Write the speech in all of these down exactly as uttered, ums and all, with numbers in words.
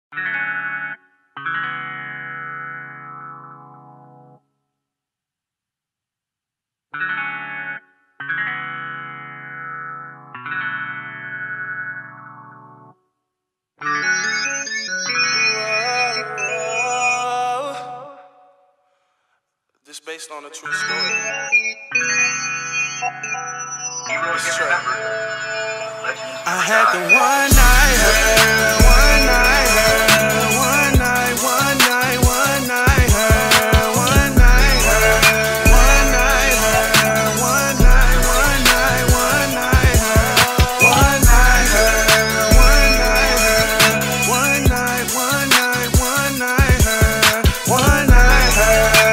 This based on a true story. This track. I had the one night, her, one night, her, one night, one night, one night, her, one night, her, one night, her, one night, one night, one night, her, one night, her, one night, her, one night, one night, one night, her, one night, her.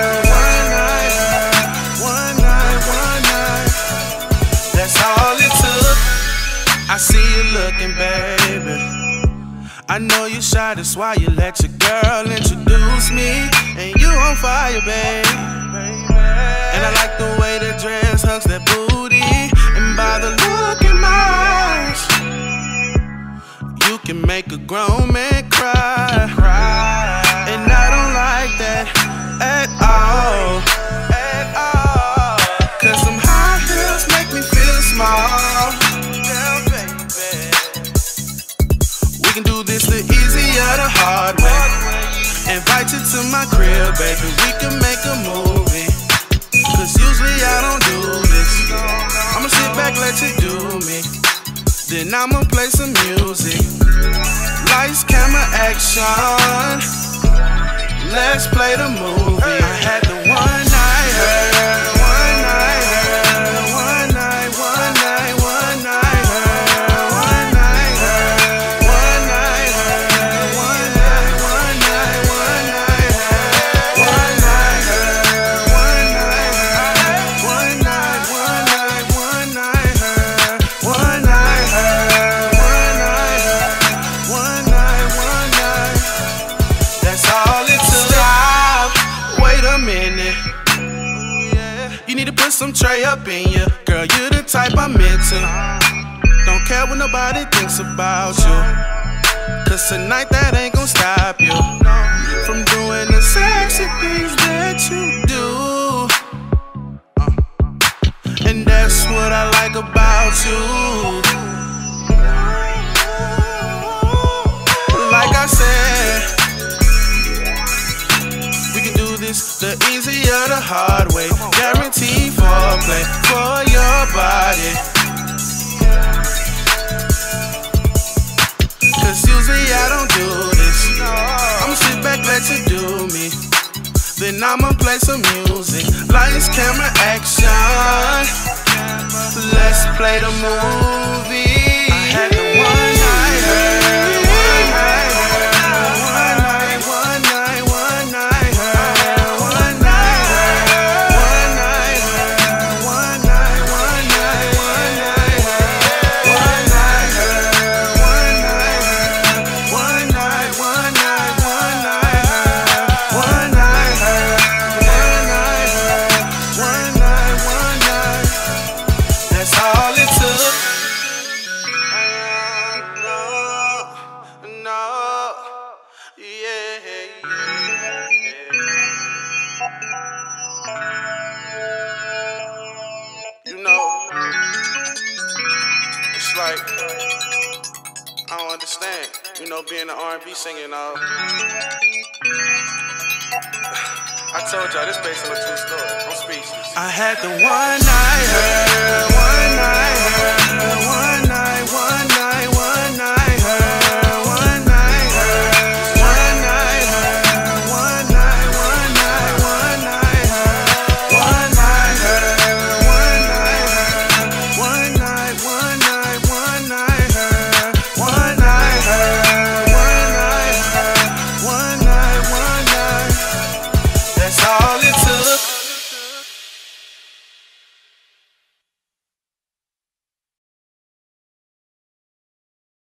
I see you looking, baby. I know you shy, that's why you let your girl introduce me. And you on fire, babe. And I like the way the dress hugs that booty. And by the look in my eyes, you can make a grown man cry. And I don't like that at all, at all. Cause some high heels make me feel small. We can do this the easy or the hard way. Invite you to my crib, baby, we can make a movie. Cause usually I don't do this. I'ma sit back, let you do me. Then I'ma play some music. Lights, camera, action. Let's play the movie. I had the one night, her, one night, her, one night, one night, one night, her, one night, her, one night, her, one night, one night, one night, her, one night, her, one night, her, one night, one night, one night, her, one night, her, one night, her, one night, one night. That's all it took. Stop, wait a minute. You need to put some tray up in you. Girl, you the type I'm into. Don't care what nobody thinks about you. Cause tonight that ain't gon' stop you from doing the sexy things that you do. uh. And that's what I like about you. Like I said, the easy or the hard way. Guaranteed foreplay for your body. Cause usually I don't do this. I'ma sit back, let you do me. Then I'ma play some music. Lights, camera, action. Let's play the movie. I had the one night, her, one night, her, one night, one night, one night, her. You know, it's like, I don't understand, you know, being an R and B singer and all. I told y'all, this based on a true story. I'm speechless. I had the one night, her, one night, her.